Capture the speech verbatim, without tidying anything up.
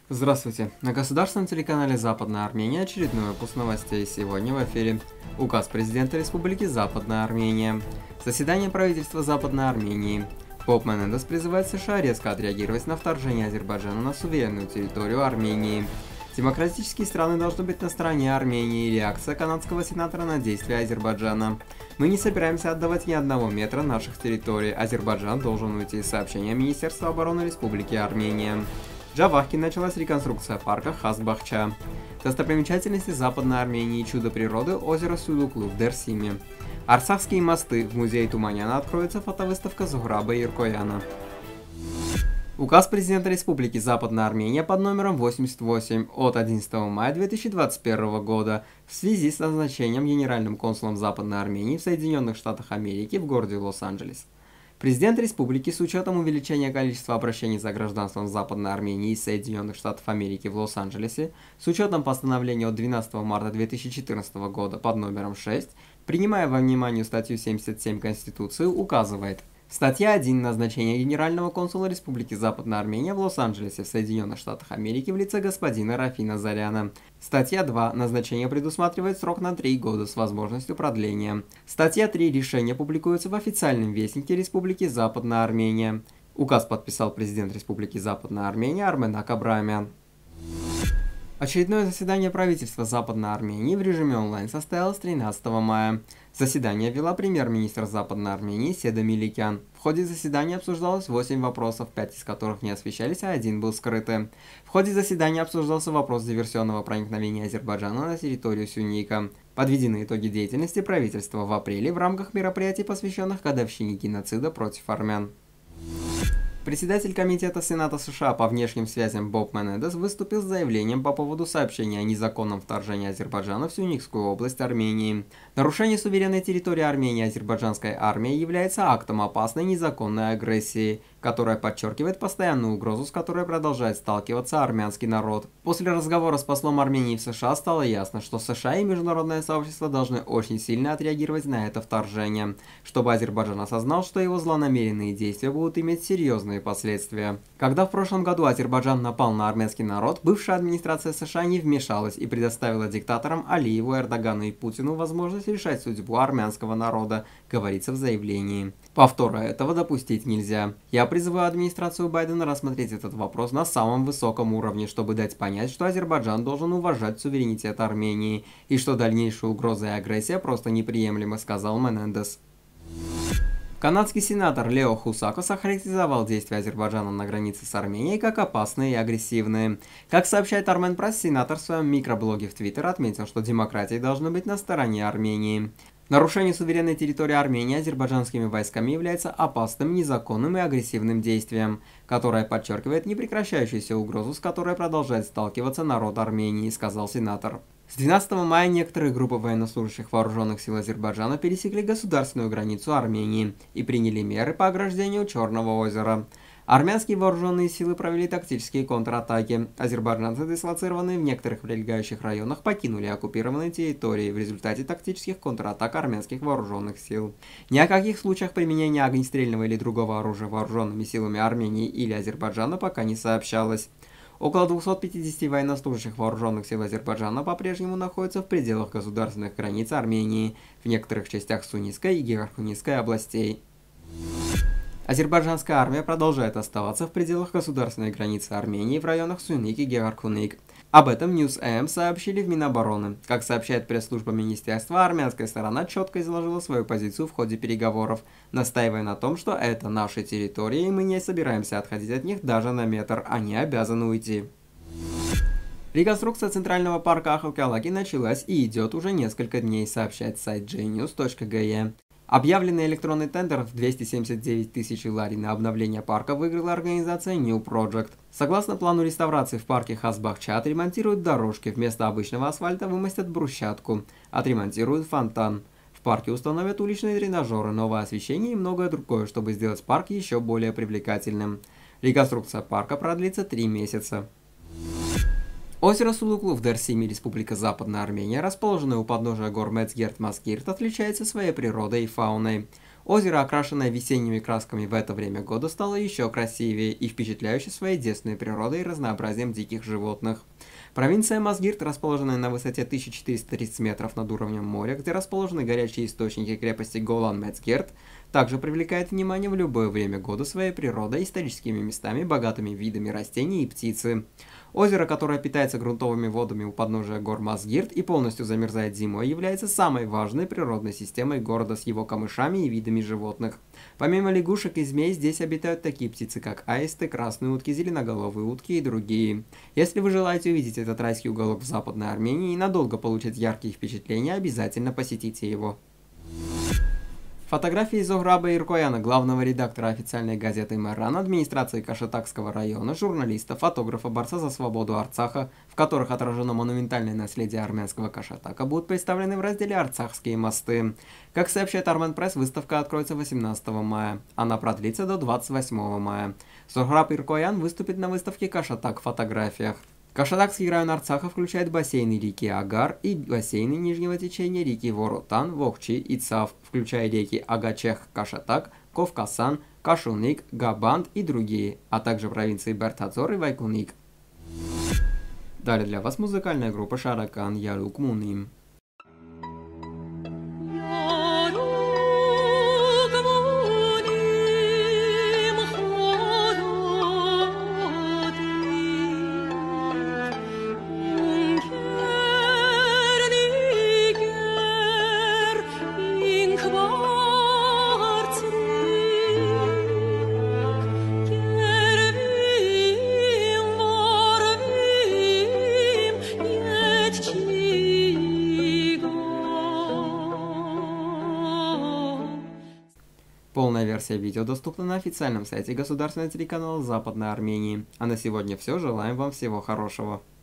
Здравствуйте! На государственном телеканале Западная Армения очередной выпуск новостей. Сегодня в эфире указ президента Республики Западная Армения. Заседание правительства Западной Армении. Поп Менендес призывает США резко отреагировать на вторжение Азербайджана на суверенную территорию Армении. Демократические страны должны быть на стороне Армении. Реакция канадского сенатора на действия Азербайджана. Мы не собираемся отдавать ни одного метра наших территорий. Азербайджан должен уйти из сообщения Министерства обороны Республики Армения. В Джавахке началась реконструкция парка Хас-Бахча. Достопримечательности Западной Армении, чудо природы, озеро Сулуклу в Дерсиме. Арцахские мосты. В музее Туманяна откроется фотовыставка Зухраба Иркояна. Указ президента Республики Западная Армения под номером восемьдесят восемь от одиннадцатого мая две тысячи двадцать первого года в связи с назначением генеральным консулом Западной Армении в Соединенных Штатах Америки в городе Лос-Анджелес. Президент республики с учетом увеличения количества обращений за гражданством в Западной Армении из Соединенных Штатов Америки в Лос-Анджелесе, с учетом постановления от двенадцатого марта две тысячи четырнадцатого года под номером шесть, принимая во внимание статью семьдесят семь Конституции, указывает: Статья один. Назначение генерального консула Республики Западная Армения в Лос-Анджелесе в Соединенных Штатах Америки в лице господина Рафина Заряна. Статья два. Назначение предусматривает срок на три года с возможностью продления. Статья три. Решение публикуется в официальном вестнике Республики Западная Армения. Указ подписал президент Республики Западная Армения Арменак Абрамян. Очередное заседание правительства Западной Армении в режиме онлайн состоялось тринадцатого мая. Заседание вела премьер-министр Западной Армении Седа Миликян. В ходе заседания обсуждалось восемь вопросов, пять из которых не освещались, а один был скрытый. В ходе заседания обсуждался вопрос диверсионного проникновения Азербайджана на территорию Сюника. Подведены итоги деятельности правительства в апреле в рамках мероприятий, посвященных годовщине геноцида против армян. Председатель Комитета Сената США по внешним связям Боб Менендес выступил с заявлением по поводу сообщения о незаконном вторжении Азербайджана в Сюникскую область Армении. Нарушение суверенной территории Армении азербайджанской армией является актом опасной незаконной агрессии, которая подчеркивает постоянную угрозу, с которой продолжает сталкиваться армянский народ. После разговора с послом Армении в США стало ясно, что США и международное сообщество должны очень сильно отреагировать на это вторжение, чтобы Азербайджан осознал, что его злонамеренные действия будут иметь серьезные последствия. Когда в прошлом году Азербайджан напал на армянский народ, бывшая администрация США не вмешалась и предоставила диктаторам Алиеву, Эрдогану и Путину возможность решать судьбу армянского народа, говорится в заявлении. Повтора этого допустить нельзя. Я призываю администрацию Байдена рассмотреть этот вопрос на самом высоком уровне, чтобы дать понять, что Азербайджан должен уважать суверенитет Армении и что дальнейшая угроза и агрессия просто неприемлемы, сказал Менендес. Канадский сенатор Лео Хусакос охарактеризовал действия Азербайджана на границе с Арменией как опасные и агрессивные. Как сообщает Армен Пресс, сенатор в своем микроблоге в Твиттер отметил, что демократии должны быть на стороне Армении. Нарушение суверенной территории Армении азербайджанскими войсками является опасным, незаконным и агрессивным действием, которое подчеркивает непрекращающуюся угрозу, с которой продолжает сталкиваться народ Армении, сказал сенатор. С двенадцатого мая некоторые группы военнослужащих вооруженных сил Азербайджана пересекли государственную границу Армении и приняли меры по ограждению Черного озера. Армянские вооруженные силы провели тактические контратаки. Азербайджанцы, дислоцированные в некоторых прилегающих районах, покинули оккупированные территории в результате тактических контратак армянских вооруженных сил. Ни о каких случаях применения огнестрельного или другого оружия вооруженными силами Армении или Азербайджана пока не сообщалось. Около двухсот пятидесяти военнослужащих вооруженных сил Азербайджана по-прежнему находятся в пределах государственных границ Армении, в некоторых частях Сунисской и Гегархунисской областей. Азербайджанская армия продолжает оставаться в пределах государственной границы Армении в районах Сюник и Гегархуник. Об этом News.am сообщили в Минобороны. Как сообщает пресс-служба министерства, армянская сторона четко изложила свою позицию в ходе переговоров, настаивая на том, что это наши территории, и мы не собираемся отходить от них даже на метр, они обязаны уйти. Реконструкция Центрального парка Ахалкалаки началась и идет уже несколько дней, сообщает сайт джей ньюс точка ге. Объявленный электронный тендер в двести семьдесят девять тысяч лари на обновление парка выиграла организация New Project. Согласно плану реставрации в парке Хас-Бахча отремонтируют дорожки, вместо обычного асфальта вымостят брусчатку, отремонтируют фонтан. В парке установят уличные тренажеры, новое освещение и многое другое, чтобы сделать парк еще более привлекательным. Реконструкция парка продлится три месяца. Озеро Сулуклу в Дерсиме, Республика Западная Армения, расположенное у подножия гор Мецгерт-Маскирт, отличается своей природой и фауной. Озеро, окрашенное весенними красками в это время года, стало еще красивее и впечатляюще своей девственной природой и разнообразием диких животных. Провинция Мазгирт, расположенная на высоте тысяча четыреста тридцать метров над уровнем моря, где расположены горячие источники крепости Голан-Мецгерт, также привлекает внимание в любое время года своей природой, историческими местами, богатыми видами растений и птицы. Озеро, которое питается грунтовыми водами у подножия гор Мазгирт и полностью замерзает зимой, является самой важной природной системой города с его камышами и видами животных. Помимо лягушек и змей, здесь обитают такие птицы, как аисты, красные утки, зеленоголовые утки и другие. Если вы желаете увидеть этот райский уголок в Западной Армении и надолго получить яркие впечатления, обязательно посетите его. Фотографии Зохраба Иркояна, главного редактора официальной газеты Мэран, администрации Кашатакского района, журналиста, фотографа, борца за свободу Арцаха, в которых отражено монументальное наследие армянского Кашатака, будут представлены в разделе «Арцахские мосты». Как сообщает Армен Пресс, выставка откроется восемнадцатого мая. Она продлится до двадцать восьмого мая. Зохраб Иркоян выступит на выставке «Кашатак в фотографиях». Кашатакский район Арцаха включает бассейны реки Агар и бассейны нижнего течения реки Воротан, Вохчи и Цав, включая реки Агачех-Кашатак, Ковкасан, Кашуник, Габанд и другие, а также провинции Бертадзор и Вайкуник. Далее для вас музыкальная группа Шаракан Ярук Муним. Полная версия видео доступна на официальном сайте государственного телеканала Западной Армении. А на сегодня все. Желаем вам всего хорошего.